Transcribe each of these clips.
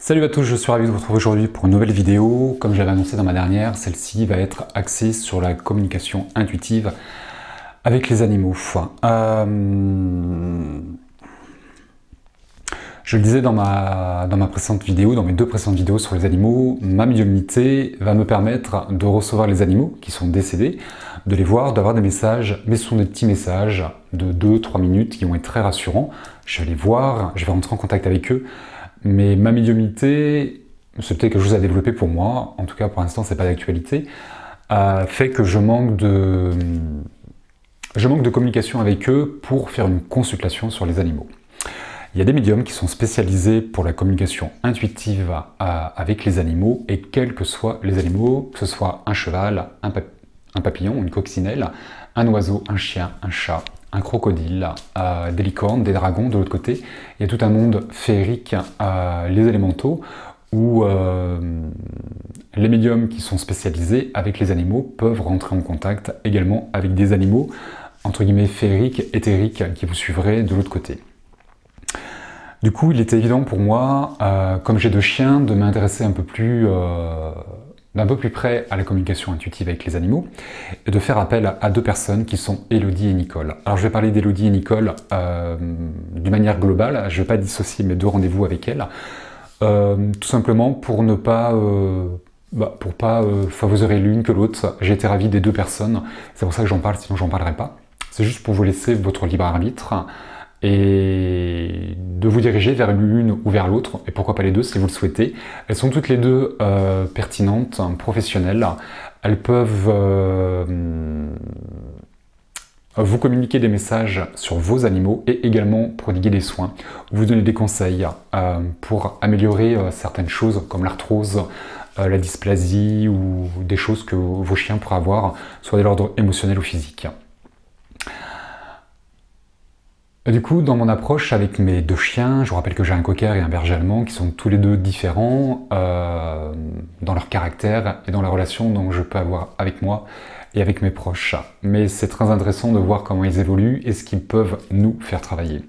Salut à tous, je suis ravi de vous retrouver aujourd'hui pour une nouvelle vidéo. Comme je l'avais annoncé dans ma dernière, celle-ci va être axée sur la communication intuitive avec les animaux. Je le disais dans ma précédente vidéo, dans mes deux précédentes vidéos sur les animaux, ma médiumnité va me permettre de recevoir les animaux qui sont décédés, de les voir, d'avoir des messages, mais ce sont des petits messages de 2-3 minutes qui vont être très rassurants. Je vais les voir, je vais rentrer en contact avec eux. Mais ma médiumnité, c'est peut-être quelque chose à développer pour moi, en tout cas pour l'instant c'est pas d'actualité, fait que je manque de communication avec eux pour faire une consultation sur les animaux. Il y a des médiums qui sont spécialisés pour la communication intuitive avec les animaux, et quels que soient les animaux, que ce soit un cheval, un papillon, une coccinelle, un oiseau, un chien, un chat, un crocodile, des licornes, des dragons de l'autre côté. Il y a tout un monde féerique, les élémentaux, où les médiums qui sont spécialisés avec les animaux peuvent rentrer en contact également avec des animaux, entre guillemets féeriques, éthériques, qui vous suivraient de l'autre côté. Du coup, il était évident pour moi, comme j'ai deux chiens, de m'intéresser un peu plus d'un peu plus près à la communication intuitive avec les animaux, et de faire appel à deux personnes qui sont Elodie et Nicole. Alors je vais parler d'Elodie et Nicole d'une manière globale, je ne vais pas dissocier mes deux rendez-vous avec elles, tout simplement pour ne pas, favoriser l'une que l'autre. J'ai été ravi des deux personnes, c'est pour ça que j'en parle, sinon j'en parlerai pas. C'est juste pour vous laisser votre libre arbitre, et de vous diriger vers l'une ou vers l'autre, et pourquoi pas les deux si vous le souhaitez. Elles sont toutes les deux pertinentes, professionnelles. Elles peuvent vous communiquer des messages sur vos animaux et également prodiguer des soins, vous donner des conseils pour améliorer certaines choses comme l'arthrose, la dysplasie ou des choses que vos chiens pourraient avoir, soit de l'ordre émotionnel ou physique. Du coup, dans mon approche avec mes deux chiens, je vous rappelle que j'ai un cocker et un berger allemand qui sont tous les deux différents dans leur caractère et dans la relation dont je peux avoir avec moi et avec mes proches. Mais c'est très intéressant de voir comment ils évoluent et ce qu'ils peuvent nous faire travailler.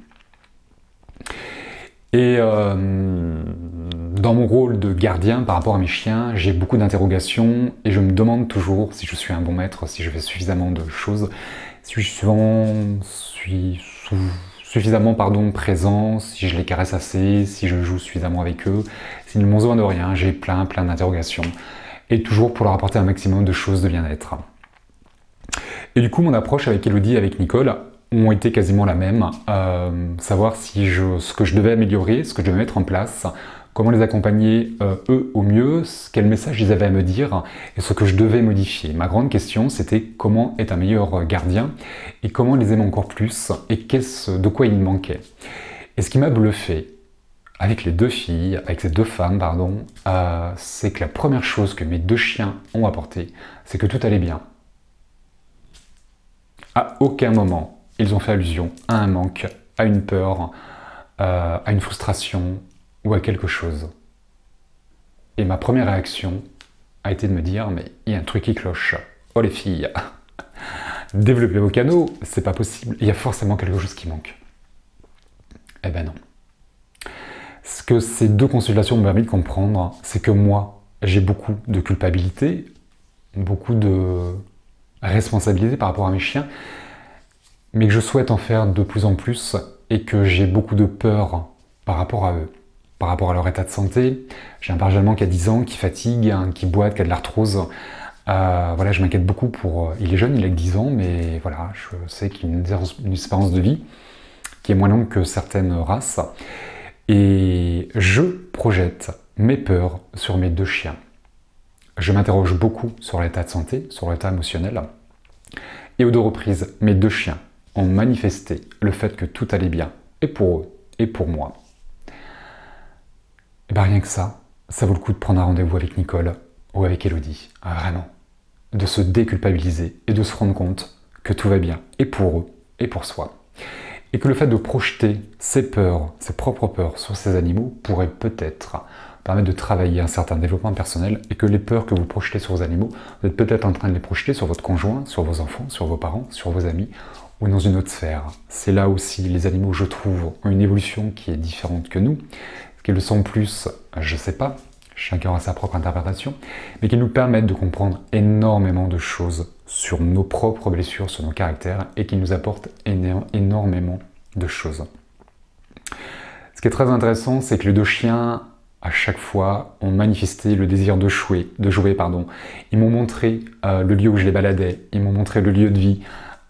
Et dans mon rôle de gardien par rapport à mes chiens, j'ai beaucoup d'interrogations et je me demande toujours si je suis un bon maître, si je fais suffisamment de choses, si je suis suffisamment présent, si je les caresse assez, si je joue suffisamment avec eux, s'ils n'ont besoin de rien. J'ai plein d'interrogations, et toujours pour leur apporter un maximum de choses de bien-être. Et du coup, mon approche avec Elodie et avec Nicole ont été quasiment la même, savoir si ce que je devais améliorer, ce que je devais mettre en place, comment les accompagner eux au mieux, quel message ils avaient à me dire et ce que je devais modifier. Ma grande question, c'était comment être un meilleur gardien et comment les aimer encore plus et de quoi il me manquait. Et ce qui m'a bluffé avec les deux filles, avec ces deux femmes, pardon, c'est que la première chose que mes deux chiens ont apporté, c'est que tout allait bien. À aucun moment, ils ont fait allusion à un manque, à une peur, à une frustration, ou à quelque chose. Et ma première réaction a été de me dire, mais il y a un truc qui cloche. Oh les filles, développez vos canaux, c'est pas possible, il y a forcément quelque chose qui manque. Eh ben non. Ce que ces deux consultations m'ont permis de comprendre, c'est que moi, j'ai beaucoup de culpabilité, beaucoup de responsabilité par rapport à mes chiens, mais que je souhaite en faire de plus en plus, et que j'ai beaucoup de peur par rapport à eux. Par rapport à leur état de santé. J'ai un berger allemand qui a 10 ans, qui fatigue, qui boite, qui a de l'arthrose. Voilà, je m'inquiète beaucoup pour... il est jeune, il a que 10 ans, mais voilà, je sais qu'il a une espérance de vie qui est moins longue que certaines races. Et je projette mes peurs sur mes deux chiens. Je m'interroge beaucoup sur l'état de santé, sur l'état émotionnel. Et aux deux reprises, mes deux chiens ont manifesté le fait que tout allait bien, et pour eux, et pour moi. Et bien rien que ça vaut le coup de prendre un rendez-vous avec Nicole ou avec Elodie, vraiment. De se déculpabiliser et de se rendre compte que tout va bien, et pour eux, et pour soi. Et que le fait de projeter ses peurs, ses propres peurs sur ces animaux pourrait peut-être permettre de travailler un certain développement personnel, et que les peurs que vous projetez sur vos animaux, vous êtes peut-être en train de les projeter sur votre conjoint, sur vos enfants, sur vos parents, sur vos amis, ou dans une autre sphère. C'est là aussi, les animaux, je trouve, ont une évolution qui est différente que nous. Ce qu'ils le sont plus, je ne sais pas, chacun a sa propre interprétation, mais qui nous permettent de comprendre énormément de choses sur nos propres blessures, sur nos caractères, et qui nous apportent énormément de choses. Ce qui est très intéressant, c'est que les deux chiens, à chaque fois, ont manifesté le désir de jouer. Ils m'ont montré le lieu où je les baladais, ils m'ont montré le lieu de vie,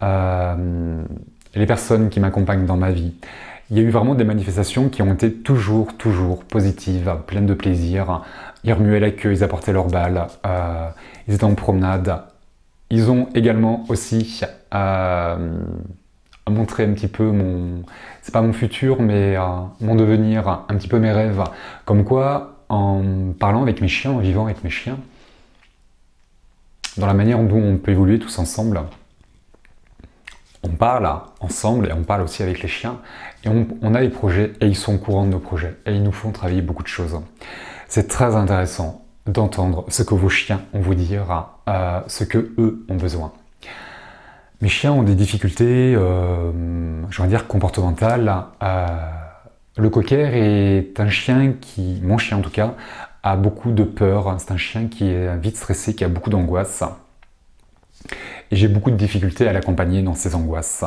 les personnes qui m'accompagnent dans ma vie. Il y a eu vraiment des manifestations qui ont été toujours positives, pleines de plaisir. Ils remuaient la queue, ils apportaient leur balle, ils étaient en promenade. Ils ont également aussi montré un petit peu c'est pas mon futur, mais mon devenir, un petit peu mes rêves. Comme quoi, en parlant avec mes chiens, en vivant avec mes chiens, dans la manière dont on peut évoluer tous ensemble, on parle ensemble et on parle aussi avec les chiens et on a des projets et ils sont au courant de nos projets et ils nous font travailler beaucoup de choses. C'est très intéressant d'entendre ce que vos chiens ont vous dire, ce que eux ont besoin. Mes chiens ont des difficultés, je vais dire comportementales. Le cocker est un chien qui, mon chien en tout cas, a beaucoup de peur. C'est un chien qui est vite stressé, qui a beaucoup d'angoisse. Et j'ai beaucoup de difficultés à l'accompagner dans ses angoisses.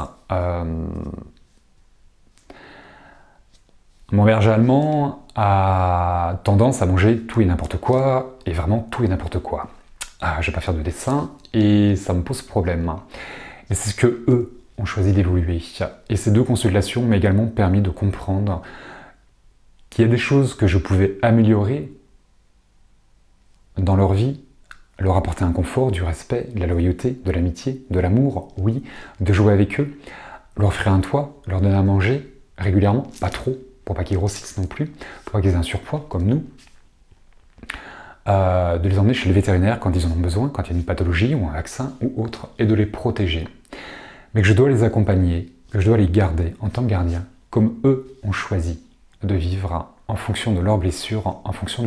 Mon berger allemand a tendance à manger tout et n'importe quoi, et vraiment tout et n'importe quoi. Je ne vais pas faire de dessin, et ça me pose problème. Mais c'est ce que eux ont choisi d'évoluer. Et ces deux consultations m'ont également permis de comprendre qu'il y a des choses que je pouvais améliorer dans leur vie, leur apporter un confort, du respect, de la loyauté, de l'amitié, de l'amour, oui, de jouer avec eux, leur offrir un toit, leur donner à manger régulièrement, pas trop, pour pas qu'ils grossissent non plus, pour pas qu'ils aient un surpoids comme nous, de les emmener chez le vétérinaire quand ils en ont besoin, quand il y a une pathologie ou un vaccin ou autre, et de les protéger. Mais que je dois les accompagner, que je dois les garder en tant que gardien, comme eux ont choisi de vivre en fonction de leurs blessures, en fonction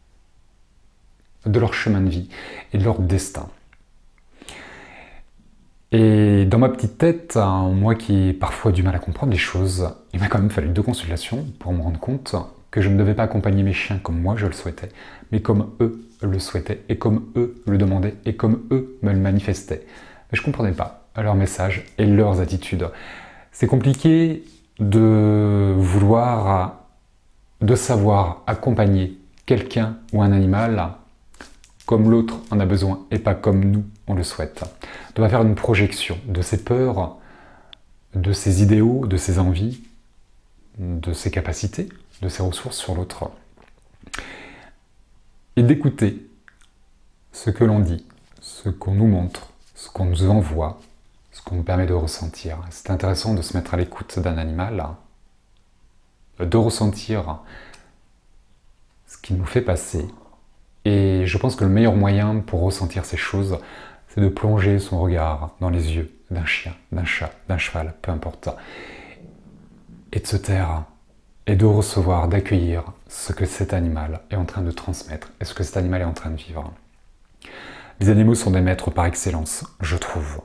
de leur chemin de vie et de leur destin. Et dans ma petite tête, moi qui ai parfois du mal à comprendre les choses, il m'a quand même fallu 2 consultations pour me rendre compte que je ne devais pas accompagner mes chiens comme moi je le souhaitais, mais comme eux le souhaitaient, et comme eux le demandaient, et comme eux me le manifestaient. Mais je ne comprenais pas leurs messages et leurs attitudes. C'est compliqué de savoir accompagner quelqu'un ou un animal comme l'autre en a besoin et pas comme nous on le souhaite. De faire une projection de ses peurs, de ses idéaux, de ses envies, de ses capacités, de ses ressources sur l'autre. Et d'écouter ce que l'on dit, ce qu'on nous montre, ce qu'on nous envoie, ce qu'on nous permet de ressentir. C'est intéressant de se mettre à l'écoute d'un animal, de ressentir ce qu'il nous fait passer. Et je pense que le meilleur moyen pour ressentir ces choses, c'est de plonger son regard dans les yeux d'un chien, d'un chat, d'un cheval, peu importe, et de se taire, et de recevoir, d'accueillir ce que cet animal est en train de transmettre, et ce que cet animal est en train de vivre. Les animaux sont des maîtres par excellence, je trouve.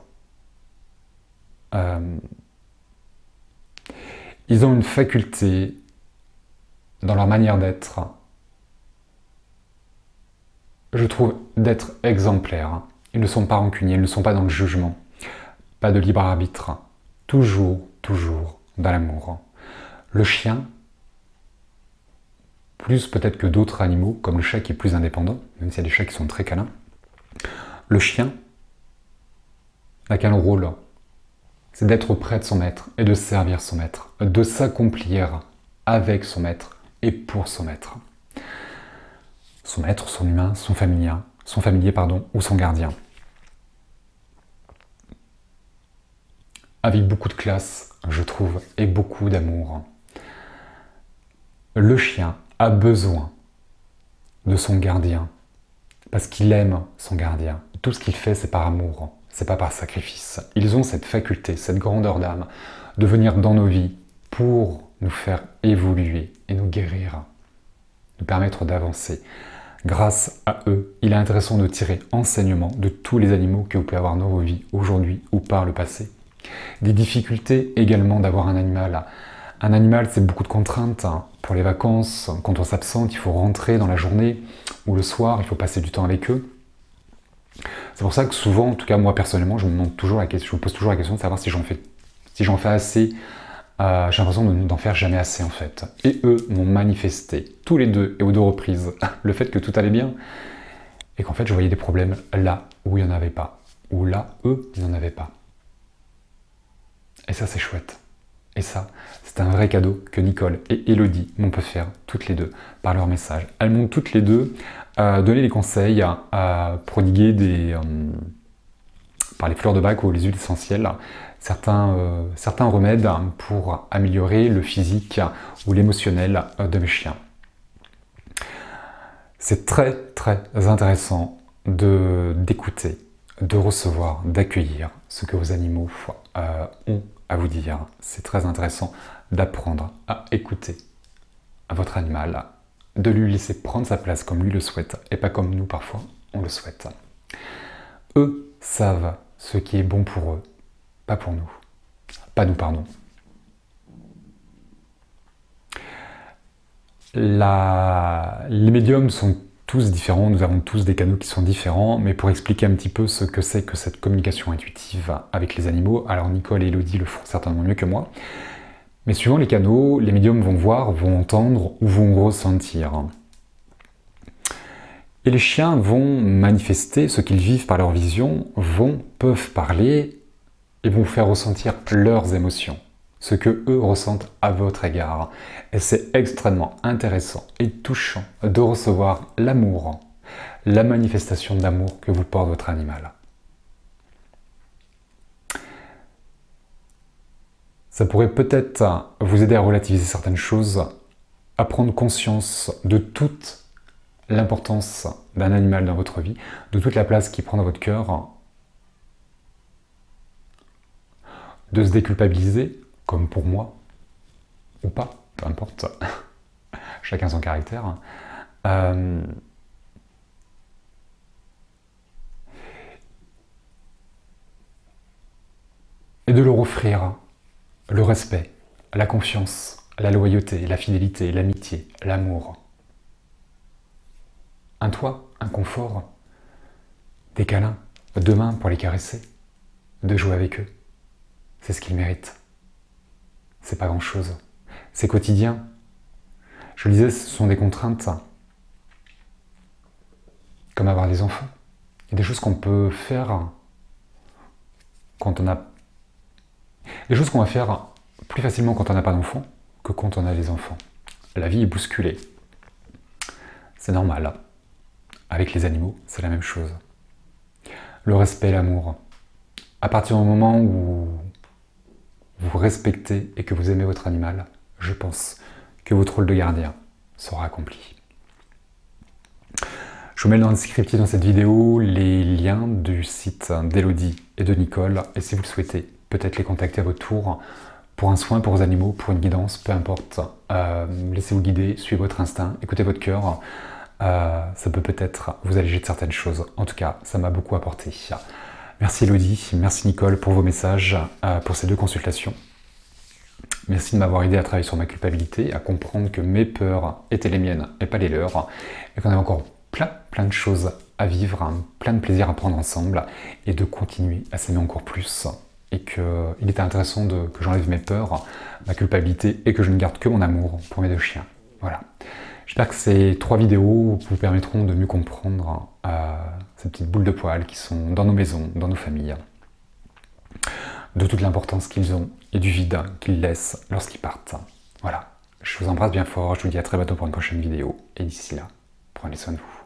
Ils ont une faculté, dans leur manière d'être, je trouve, d'être exemplaires. Ils ne sont pas rancuniers, ils ne sont pas dans le jugement, pas de libre arbitre, toujours dans l'amour. Le chien, plus peut-être que d'autres animaux, comme le chat qui est plus indépendant, même s'il y a des chats qui sont très câlins, le chien n'a qu'un rôle, c'est d'être près de son maître et de servir son maître, de s'accomplir avec son maître et pour son maître. Son maître, son humain, son familier, ou son gardien. Avec beaucoup de classe, je trouve, et beaucoup d'amour. Le chien a besoin de son gardien, parce qu'il aime son gardien. Tout ce qu'il fait, c'est par amour, c'est pas par sacrifice. Ils ont cette faculté, cette grandeur d'âme, de venir dans nos vies pour nous faire évoluer et nous guérir, nous permettre d'avancer. Grâce à eux, il est intéressant de tirer enseignement de tous les animaux que vous pouvez avoir dans vos vies aujourd'hui ou par le passé. Des difficultés également d'avoir un animal Un animal, c'est beaucoup de contraintes. Pour les vacances, quand on s'absente, il faut rentrer dans la journée ou le soir, il faut passer du temps avec eux. C'est pour ça que souvent, en tout cas moi personnellement, je me pose toujours la question de savoir si j'en fais assez. J'ai l'impression d'en faire jamais assez en fait. Et eux m'ont manifesté, tous les deux et aux deux reprises, le fait que tout allait bien et qu'en fait je voyais des problèmes là où il n'y en avait pas, ou là eux n'en avaient pas. Et ça c'est chouette. Et ça, c'est un vrai cadeau que Nicole et Elodie m'ont pu faire toutes les deux par leur message. Elles m'ont toutes les deux donné des conseils, prodiguer par les fleurs de bac ou les huiles essentielles, certains remèdes pour améliorer le physique ou l'émotionnel de mes chiens. C'est très très intéressant d'écouter, de recevoir, d'accueillir ce que vos animaux ont à vous dire. C'est très intéressant d'apprendre à écouter votre animal, de lui laisser prendre sa place comme lui le souhaite et pas comme nous parfois on le souhaite. Eux savent ce qui est bon pour eux, pas pour nous. Pas nous, pardon. Les médiums sont tous différents, nous avons tous des canaux qui sont différents, mais pour expliquer un petit peu ce que c'est que cette communication intuitive avec les animaux, alors Nicole et Elodie le font certainement mieux que moi, mais suivant les canaux, les médiums vont voir, vont entendre ou vont ressentir. Et les chiens vont manifester ce qu'ils vivent par leur vision, peuvent parler et vont vous faire ressentir leurs émotions, ce que eux ressentent à votre égard. Et c'est extrêmement intéressant et touchant de recevoir l'amour, la manifestation d'amour que vous porte votre animal. Ça pourrait peut-être vous aider à relativiser certaines choses, à prendre conscience de toute l'importance d'un animal dans votre vie, de toute la place qu'il prend dans votre cœur, de se déculpabiliser, comme pour moi, ou pas, peu importe, chacun son caractère. Et de leur offrir le respect, la confiance, la loyauté, la fidélité, l'amitié, l'amour. Un toit, un confort, des câlins, deux mains pour les caresser, de jouer avec eux. C'est ce qu'ils méritent. C'est pas grand-chose. C'est quotidien. Je le disais, ce sont des contraintes. Comme avoir des enfants. Il y a des choses qu'on peut faire quand on a... Des choses qu'on va faire plus facilement quand on n'a pas d'enfants que quand on a des enfants. La vie est bousculée. C'est normal. Avec les animaux, c'est la même chose. Le respect, l'amour. À partir du moment où vous respectez et que vous aimez votre animal, je pense que votre rôle de gardien sera accompli. Je vous mets dans le descriptif dans cette vidéo les liens du site d'Elodie et de Nicole, et si vous le souhaitez, peut-être les contacter à votre tour pour un soin pour vos animaux, pour une guidance, peu importe. Laissez-vous guider, suivez votre instinct, écoutez votre cœur. Ça peut peut-être vous alléger de certaines choses. En tout cas, ça m'a beaucoup apporté. Merci Elodie, merci Nicole pour vos messages, pour ces deux consultations. Merci de m'avoir aidé à travailler sur ma culpabilité, à comprendre que mes peurs étaient les miennes et pas les leurs, et qu'on avait encore plein de choses à vivre, plein de plaisir à prendre ensemble, et de continuer à s'aimer encore plus. Et qu'il était intéressant que j'enlève mes peurs, ma culpabilité, et que je ne garde que mon amour pour mes deux chiens. Voilà. J'espère que ces 3 vidéos vous permettront de mieux comprendre ces petites boules de poils qui sont dans nos maisons, dans nos familles, de toute l'importance qu'ils ont et du vide qu'ils laissent lorsqu'ils partent. Voilà, je vous embrasse bien fort, je vous dis à très bientôt pour une prochaine vidéo, et d'ici là, prenez soin de vous.